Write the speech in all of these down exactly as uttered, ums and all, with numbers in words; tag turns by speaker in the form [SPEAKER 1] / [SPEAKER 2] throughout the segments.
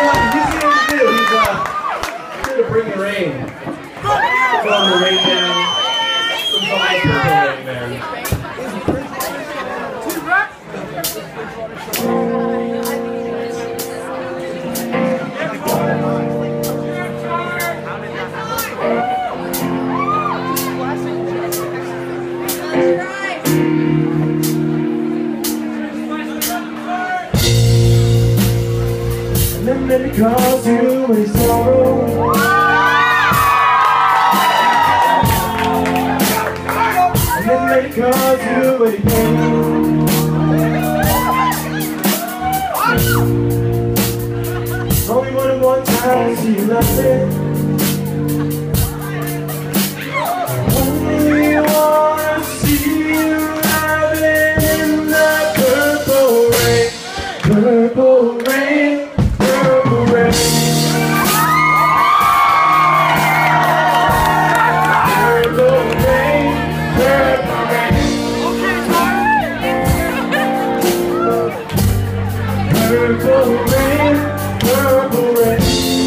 [SPEAKER 1] uh, he's here to do. He's uh, here to bring the rain. Blowing the rain down. From the light purple rain there. And then maybe cause you any sorrow. And then maybe cause you any pain. Only one of one time see you laughing. Only wanna see you laughing in the purple rain. Purple rain. Purple rain. Purple rain. Purple rain. Purple rain. Purple rain.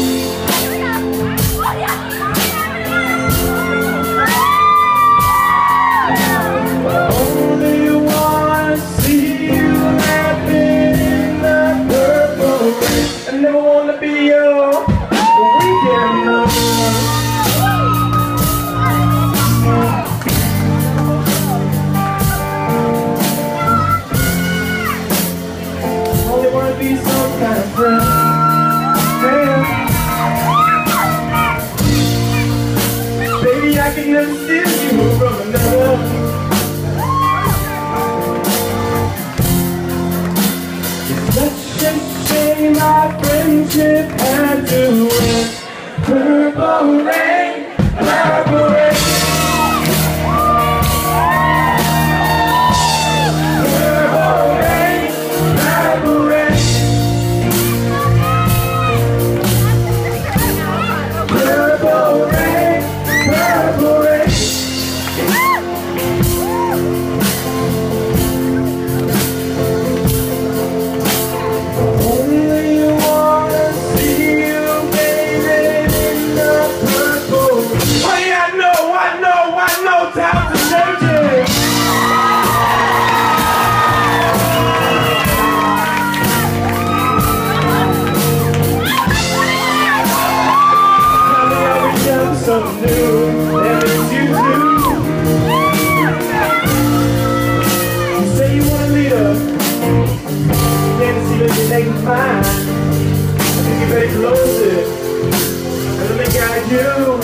[SPEAKER 1] Only wanna see you laughing in the purple rain. I never wanna be your weekend lover. Only wanna be some kind of friend. Baby, I can never steal you from another. It's such a shame our friendship had to end. Purple rain, purple rain. Purple rain, purple rain. Purple rain, purple rain. Only wanna see you, baby, in the purple. Oh yeah, I know, I know, I know, times are changing. Honey, I'll be young, something new, and it's you too. You say you wanna lead us, can't see that you make me fine. I think you better close it, let me guide you.